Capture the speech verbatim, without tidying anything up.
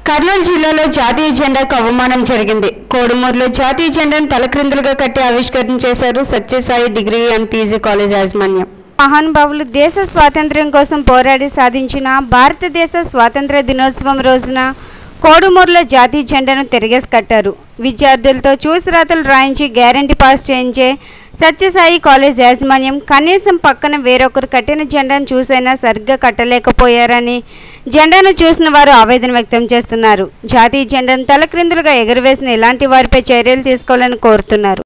కర్నూలు జిల్లాలో జాతీయ జెండాకు అవమానం జరిగింది. కోడుమూరులో జాతీయ జెండాను తలక్రిందులుగా కట్టి ఆవిష్కరణ చేశారు Satyasai degree and PG college యాజమాన్యం. మహానుభావులు దేశ స్వాతంత్ర్యం కోసం పోరాడి సాధించిన భారతదేశ స్వాతంత్ర దినోత్సవం రోజున కోడుమూరులో జాతీయ జెండాను తిరగేసి కట్టారు. విద్యార్థులతో చూసిరాతలు రాయించి గ్యారంటీ పాస్ చేయించే సత్యసాయి కాలేజ్ యాజమాన్యం కనీసం పక్కన వేరొకరు కట్టిన జెండాను చూసైనా సరిగ్గా కట్టలేకపోయారని జెండాను చూసిన వారు ఆవేదన వ్యక్తం చేస్తున్నారు. జాతీయ జెండాను తలక్రిందులుగా ఎగురవేసిన ఇలాంటి వారిపై చర్యలు తీసుకోవాలని కోరుతున్నారు.